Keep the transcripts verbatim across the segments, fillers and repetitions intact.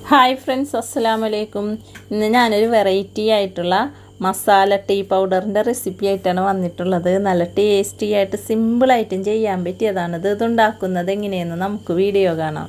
Hi friends, അസ്സലാമു അലൈക്കും. ഇന്ന് ഞാനൊരു വെറൈറ്റി ആയിട്ടുള്ള മസാല ടീ പൗഡറിൻ്റെ റെസിപ്പി ആയിട്ടാണ് വന്നിട്ടുള്ളത്. നല്ല ടേസ്റ്റി ആയിട്ട് സിമ്പിളായിട്ടും ചെയ്യാൻ പറ്റിയതാണിത്. ഇതുണ്ടാക്കുന്നത് എങ്ങനെയെന്ന് നമുക്ക് വീഡിയോ കാണാം.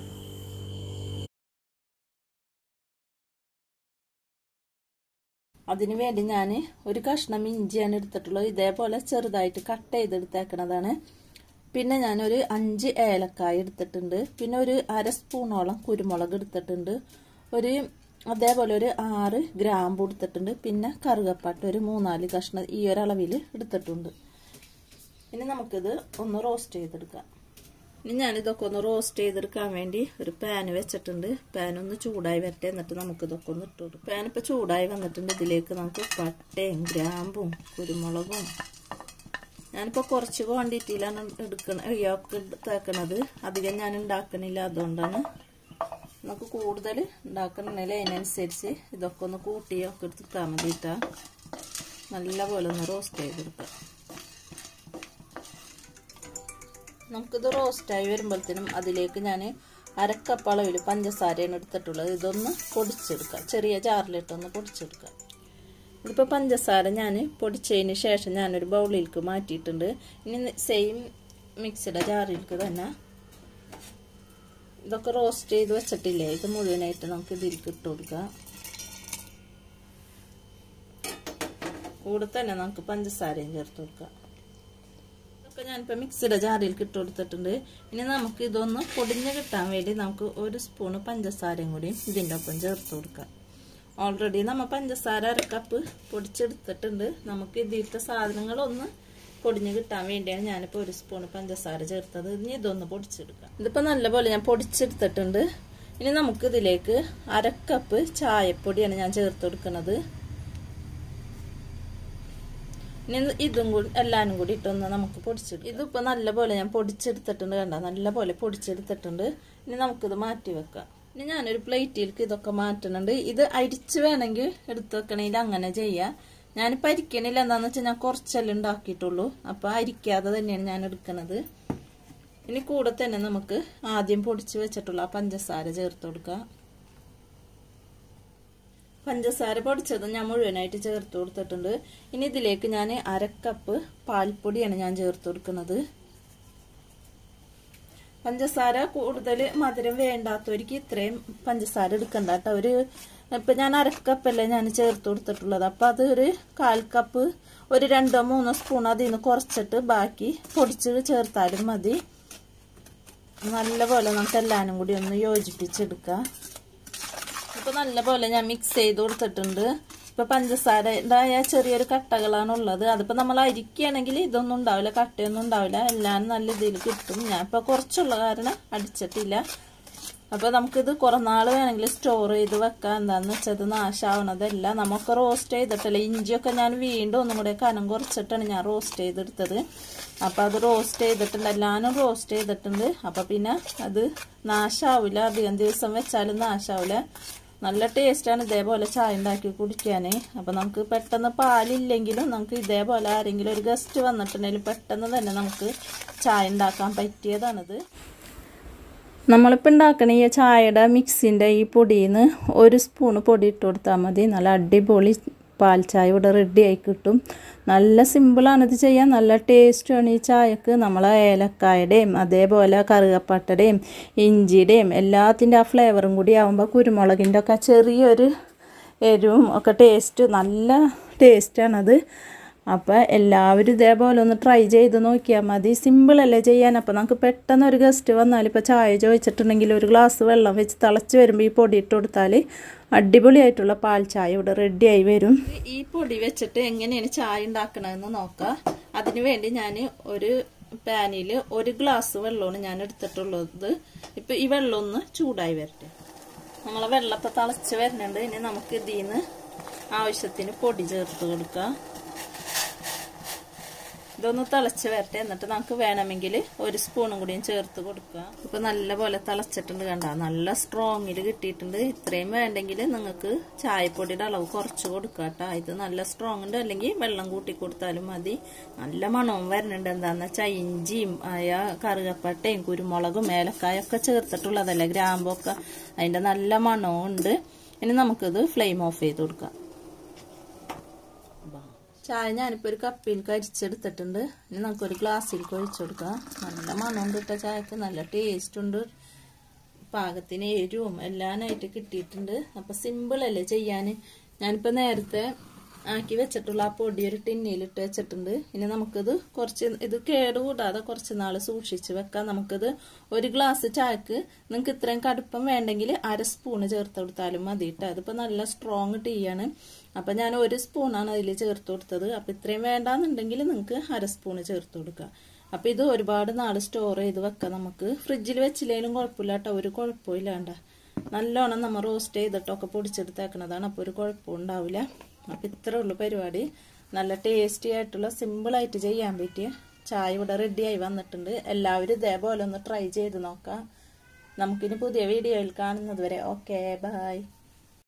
അതിന് വേണ്ടി ഞാൻ ഒരു കഷ്ണം ഇഞ്ചിയാണ് എടുത്തിട്ടുള്ളത്. ഇതേപോലെ ചെറുതായിട്ട് കട്ട് ചെയ്തെടുത്തേക്കണതാണ്. പിന്നെ ഞാനൊരു അഞ്ച് ഏലക്കായ എടുത്തിട്ടുണ്ട്. പിന്നെ ഒരു അര സ്പൂണോളം കുരുമുളക് എടുത്തിട്ടുണ്ട്. ഒരു അതേപോലെ ഒരു ആറ് ഗ്രാമ്പു എടുത്തിട്ടുണ്ട്. പിന്നെ കറുകപ്പട്ട ഒരു മൂന്നാല് കഷ്ണം ഈ ഒരളവിൽ എടുത്തിട്ടുണ്ട്. ഇനി നമുക്കിത് ഒന്ന് റോസ്റ്റ് ചെയ്തെടുക്കാം. ഇനി ഞാനിതൊക്കെ ഒന്ന് റോസ്റ്റ് ചെയ്തെടുക്കാൻ വേണ്ടി ഒരു പാൻ വെച്ചിട്ടുണ്ട്. പാൻ ഒന്ന് ചൂടായി വരട്ടെ, എന്നിട്ട് നമുക്കിതൊക്കെ ഒന്ന് ഇട്ട് കൊടുക്കും. പാൻ ഇപ്പോൾ ചൂടായി വന്നിട്ടുണ്ട്. ഇതിലേക്ക് നമുക്ക് പട്ടയും ഗ്രാമ്പും കുരുമുളകും, ഞാനിപ്പോൾ കുറച്ച് ക്വാണ്ടിറ്റിയിലാണ് എടുക്കണ ഒക്കെ തേക്കണത്. അധികം ഞാൻ ഉണ്ടാക്കണില്ല, അതുകൊണ്ടാണ്. നമുക്ക് കൂടുതൽ ഉണ്ടാക്കണമെങ്കിൽ അതിനനുസരിച്ച് ഇതൊക്കെ ഒന്ന് കൂട്ടിയൊക്കെ എടുത്തിട്ടാൽ മതിയിട്ടാ. നല്ലപോലെ ഒന്ന് റോസ്റ്റ് ചെയ്തെടുക്കാം. നമുക്കിത് റോസ്റ്റായി വരുമ്പോഴത്തേനും അതിലേക്ക് ഞാൻ അരക്കപ്പ് അളവിൽ പഞ്ചസാരയാണ് എടുത്തിട്ടുള്ളത്. ഇതൊന്ന് പൊടിച്ചെടുക്കാം. ചെറിയ ജാറിലിട്ടൊന്ന് പൊടിച്ചെടുക്കാം. ഇതിപ്പോൾ പഞ്ചസാര ഞാൻ പൊടിച്ചതിന് ശേഷം ഞാനൊരു ബൗളിലേക്ക് മാറ്റിയിട്ടുണ്ട്. ഇനി സെയിം മിക്സിയുടെ ജാറിലേക്ക് തന്നെ ഇതൊക്കെ റോസ്റ്റ് ചെയ്ത് വെച്ചിട്ടില്ലേ, ഇത് മുഴുവനായിട്ട് നമുക്ക് ഇതിലേക്ക് ഇട്ട് കൊടുക്കാം. കൂടെ തന്നെ നമുക്ക് പഞ്ചസാരയും ചേർത്ത് കൊടുക്കാം. ഇതൊക്കെ ഞാനിപ്പോൾ മിക്സിയുടെ ജാറിലേക്ക് ഇട്ട് കൊടുത്തിട്ടുണ്ട്. ഇനി നമുക്ക് ഇതൊന്ന് പൊടിഞ്ഞ് കിട്ടാൻ വേണ്ടി നമുക്ക് ഒരു സ്പൂണ് പഞ്ചസാരയും കൂടിയും ഇതിൻ്റെ ഒപ്പം ചേർത്ത് കൊടുക്കാം. ഓൾറെഡി നമ്മൾ പഞ്ചസാര അര കപ്പ് പൊടിച്ചെടുത്തിട്ടുണ്ട്. നമുക്ക് ഇതിലത്തെ സാധനങ്ങളൊന്ന് പൊടിഞ്ഞ് കിട്ടാൻ വേണ്ടിയാണ് ഞാനിപ്പോൾ ഒരു സ്പൂൺ പഞ്ചസാര ചേർത്തത്. ഇനി ഇതൊന്ന് പൊടിച്ചെടുക്കാം. ഇതിപ്പോൾ നല്ലപോലെ ഞാൻ പൊടിച്ചെടുത്തിട്ടുണ്ട്. ഇനി നമുക്ക് ഇതിലേക്ക് അരക്കപ്പ് ചായപ്പൊടിയാണ് ഞാൻ ചേർത്ത് കൊടുക്കുന്നത്. ഇനി ഇതും കൂടി എല്ലാവരും കൂടി ഇട്ടൊന്ന് നമുക്ക് പൊടിച്ചെടുക്കാം. ഇതിപ്പോൾ നല്ലപോലെ ഞാൻ പൊടിച്ചെടുത്തിട്ടുണ്ട്. കണ്ട, നല്ലപോലെ പൊടിച്ചെടുത്തിട്ടുണ്ട്. ഇനി നമുക്കിത് മാറ്റി വെക്കാം. ഇനി ഞാനൊരു പ്ലേറ്റിലേക്ക് ഇതൊക്കെ മാറ്റുന്നുണ്ട്. ഇത് അരിച്ച് വേണമെങ്കിൽ എടുത്ത് വെക്കണമെങ്കിൽ അങ്ങനെ ചെയ്യാം. ഞാനിപ്പോൾ അരിക്കണില്ല. എന്താണെന്ന് വെച്ചാൽ ഞാൻ കുറച്ചെല്ലാം ഉണ്ടാക്കിയിട്ടുള്ളൂ. അപ്പോൾ അരിക്കാതെ തന്നെയാണ് ഞാൻ എടുക്കുന്നത്. ഇനി കൂടെ തന്നെ നമുക്ക് ആദ്യം പൊടിച്ച് വെച്ചിട്ടുള്ള ആ പഞ്ചസാര ചേർത്ത് കൊടുക്കാം. പഞ്ചസാര പൊടിച്ചത് ഞാൻ മുഴുവനായിട്ട് ചേർത്ത് കൊടുത്തിട്ടുണ്ട്. ഇനി ഇതിലേക്ക് ഞാൻ അരക്കപ്പ് പാൽപ്പൊടിയാണ് ഞാൻ ചേർത്ത് കൊടുക്കുന്നത്. പഞ്ചസാര കൂടുതൽ മധുരം വേണ്ടാത്തവർക്ക് ഇത്രയും പഞ്ചസാര എടുക്കണ്ട കേട്ടോ. ഒരു ഇപ്പം ഞാൻ അരക്കപ്പല്ലേ ഞാൻ ചേർത്ത് കൊടുത്തിട്ടുള്ളത്. അപ്പം അത് ഒരു കാൽ കപ്പ് ഒരു രണ്ടോ മൂന്നോ സ്പൂൺ അതിൽ നിന്ന് കുറച്ചിട്ട് ബാക്കി പൊടിച്ച് ചേർത്താലും മതി. നല്ലപോലെ നമുക്ക് എല്ലാവരും കൂടി ഒന്ന് യോജിപ്പിച്ചെടുക്കാം. ഇപ്പം നല്ലപോലെ ഞാൻ മിക്സ് ചെയ്ത് കൊടുത്തിട്ടുണ്ട്. ഇപ്പം പഞ്ചസാരയുടെ ചെറിയൊരു കട്ടകളാണ് ഉള്ളത്. അതിപ്പോൾ നമ്മൾ അരിക്കുകയാണെങ്കിൽ ഇതൊന്നും ഉണ്ടാവില്ല, കട്ടയൊന്നും ഉണ്ടാവില്ല. എല്ലാം നല്ല ഇതിൽ കിട്ടും. ഞാൻ ഇപ്പോൾ കുറച്ചുള്ള കാരണം അടിച്ചിട്ടില്ല. അപ്പോൾ നമുക്കിത് കുറേ നാൾ വേണമെങ്കിൽ സ്റ്റോർ ചെയ്ത് വെക്കാം. എന്താണെന്ന് വെച്ചാൽ ഇത് നാശമാവണതല്ല. നമുക്ക് റോസ്റ്റ് ചെയ്തിട്ടല്ല, ഇഞ്ചിയൊക്കെ ഞാൻ വീണ്ടും ഒന്നും കൂടെ കനം കുറച്ചിട്ടാണ് ഞാൻ റോസ്റ്റ് ചെയ്തെടുത്തത്. അപ്പോൾ അത് റോസ്റ്റ് ചെയ്തിട്ടുണ്ട്, എല്ലാവരും റോസ്റ്റ് ചെയ്തിട്ടുണ്ട്. അപ്പോൾ പിന്നെ അത് നാശമാവില്ല, അധികം ദിവസം വെച്ചാലും നാശമാവില്ല. നല്ല ടേസ്റ്റാണ് ഇതേപോലെ ചായ ഉണ്ടാക്കി കുടിക്കാൻ. അപ്പോൾ നമുക്ക് പെട്ടെന്ന് പാലില്ലെങ്കിലും നമുക്ക് ഇതേപോലെ ആരെങ്കിലും ഒരു ഗസ്റ്റ് വന്നിട്ടുണ്ടെങ്കിൽ പെട്ടെന്ന് തന്നെ നമുക്ക് ചായ ഉണ്ടാക്കാൻ പറ്റിയതാണിത്. നമ്മളിപ്പോൾ ഉണ്ടാക്കണ ഈ ചായയുടെ മിക്സിൻ്റെ ഈ പൊടിയിൽ നിന്ന് ഒരു സ്പൂണ് പൊടി ഇട്ട് കൊടുത്താൽ മതി. നല്ല അടിപൊളി പാൽ ചായ ഇവിടെ റെഡി ആയി കിട്ടും. നല്ല സിമ്പിളാണ് ഇത് ചെയ്യാൻ. നല്ല ടേസ്റ്റുമാണ് ഈ ചായക്ക്. നമ്മൾ ഏലക്കായുടെയും അതേപോലെ കറുകപ്പട്ടയുടെയും ഇഞ്ചിയുടെയും എല്ലാത്തിൻ്റെ ആ ഫ്ലേവറും കൂടി ആകുമ്പോൾ കുരുമുളകിൻ്റെ ഒക്കെ ചെറിയൊരു എരിവും ഒക്കെ ടേസ്റ്റ് നല്ല ടേസ്റ്റാണത്. അപ്പോൾ എല്ലാവരും ഇതേപോലെ ഒന്ന് ട്രൈ ചെയ്ത് നോക്കിയാൽ മതി. സിമ്പിളല്ലേ ചെയ്യാൻ. അപ്പോൾ നമുക്ക് പെട്ടെന്ന് ഒരു ഗസ്റ്റ് വന്നാൽ ഇപ്പോൾ ചായ ചോദിച്ചിട്ടുണ്ടെങ്കിൽ ഒരു ഗ്ലാസ് വെള്ളം വെച്ച് തിളച്ച് വരുമ്പോൾ ഈ പൊടി ഇട്ട് കൊടുത്താൽ അടിപൊളിയായിട്ടുള്ള പാൽ ചായ ഇവിടെ റെഡിയായി വരും. ഈ പൊടി വെച്ചിട്ട് എങ്ങനെയാണ് ചായ ഉണ്ടാക്കണമെന്ന് നോക്കാം. അതിന് വേണ്ടി ഞാൻ ഒരു പാനിൽ ഒരു ഗ്ലാസ് വെള്ളമാണ് ഞാൻ എടുത്തിട്ടുള്ളത്. ഇപ്പം ഈ വെള്ളം ഒന്ന് ചൂടായി വരട്ടെ. നമ്മളെ വെള്ളപ്പോൾ തിളച്ച് വരുന്നുണ്ട്. ഇനി നമുക്ക് ഇതിൽ നിന്ന് ആവശ്യത്തിന് പൊടി ചേർത്ത് കൊടുക്കാം. ഇതൊന്ന് തിളച്ച് വരട്ടെ. എന്നിട്ട് നമുക്ക് വേണമെങ്കിൽ ഒരു സ്പൂണും കൂടിയും ചേർത്ത് കൊടുക്കുക. ഇപ്പൊ നല്ലപോലെ തിളച്ചിട്ടുണ്ട് കണ്ട, നല്ല സ്ട്രോങ്ങിൽ കിട്ടിയിട്ടുണ്ട്. ഇത്രയും വേണ്ടെങ്കിൽ നിങ്ങൾക്ക് ചായപ്പൊടിയുടെ അളവ് കുറച്ച് കൊടുക്കുക കേട്ടോ. ഇത് നല്ല സ്ട്രോങ് ഉണ്ട്, അല്ലെങ്കിൽ വെള്ളം കൂട്ടി കൊടുത്താലും മതി. നല്ല മണവും വരുന്നുണ്ട്. എന്താന്ന് വെച്ചാൽ ഇഞ്ചിയും ആയ കറുകപ്പട്ടയും കുരുമുളകും ഏലക്കായൊക്കെ ചേർത്തിട്ടുള്ളതല്ലേ, ഗ്രാമ്പൊക്കെ, അതിന്റെ നല്ല മണവും ഉണ്ട്. ഇനി നമുക്കിത് ഫ്ലെയിം ഓഫ് ചെയ്ത് കൊടുക്കാം. ചായ ഞാനിപ്പോൾ ഒരു കപ്പിൽ അരിച്ചെടുത്തിട്ടുണ്ട്. ഇനി നമുക്കൊരു ഗ്ലാസ്സിലേക്ക് ഒഴിച്ചു കൊടുക്കാം. നല്ല മണമുണ്ട് ഇട്ട ചായക്ക്, നല്ല ടേസ്റ്റ് ഉണ്ട്, പാകത്തിന് എരിവും എല്ലാനായിട്ട് കിട്ടിയിട്ടുണ്ട്. അപ്പം സിമ്പിളല്ലേ ചെയ്യാൻ. ഞാനിപ്പോൾ നേരത്തെ ആക്കി വെച്ചിട്ടുള്ള ആ പൊടി ഒരു ടിന്നിലിട്ട് വെച്ചിട്ടുണ്ട്. ഇനി നമുക്കിത് കുറച്ച് ഇത് കേടുകൂടാതെ കുറച്ച് നാൾ സൂക്ഷിച്ച് വെക്കാം. നമുക്കിത് ഒരു ഗ്ലാസ് ചായക്ക് നിങ്ങൾക്ക് ഇത്രയും കടുപ്പം വേണ്ടെങ്കിൽ അര സ്പൂണ് ചേർത്ത് കൊടുത്താലും മതി കേട്ടോ. അതിപ്പോൾ നല്ല സ്ട്രോങ് ടീ ആണ്. അപ്പം ഞാൻ ഒരു സ്പൂണാണ് അതിൽ ചേർത്ത് കൊടുത്തത്. അപ്പം ഇത്രയും വേണ്ടാന്നുണ്ടെങ്കിൽ നിങ്ങൾക്ക് അര സ്പൂണ് ചേർത്ത് കൊടുക്കുക. അപ്പം ഇത് ഒരുപാട് നാൾ സ്റ്റോർ ചെയ്ത് വെക്കാം. നമുക്ക് ഫ്രിഡ്ജിൽ വെച്ചില്ലെങ്കിലും കുഴപ്പമില്ല കേട്ടോ, ഒരു കുഴപ്പമില്ലാണ്ട. നല്ലോണം നമ്മൾ റോസ്റ്റ് ചെയ്തിട്ടൊക്കെ പൊടിച്ചെടുത്തേക്കണതാണ്, അപ്പോൾ ഒരു കുഴപ്പം ഉണ്ടാവില്ല. അപ്പം ഇത്രേ ഉള്ളൂ പരിപാടി. നല്ല ടേസ്റ്റി ആയിട്ടുള്ള സിമ്പിളായിട്ട് ചെയ്യാൻ പറ്റിയ ചായ ഇവിടെ റെഡിയായി വന്നിട്ടുണ്ട്. എല്ലാവരും ഇതേപോലെ ഒന്ന് ട്രൈ ചെയ്ത് നോക്കാം. നമുക്കിനി പുതിയ വീഡിയോയിൽ കാണുന്നത് വരെ ഓക്കെ ബൈ.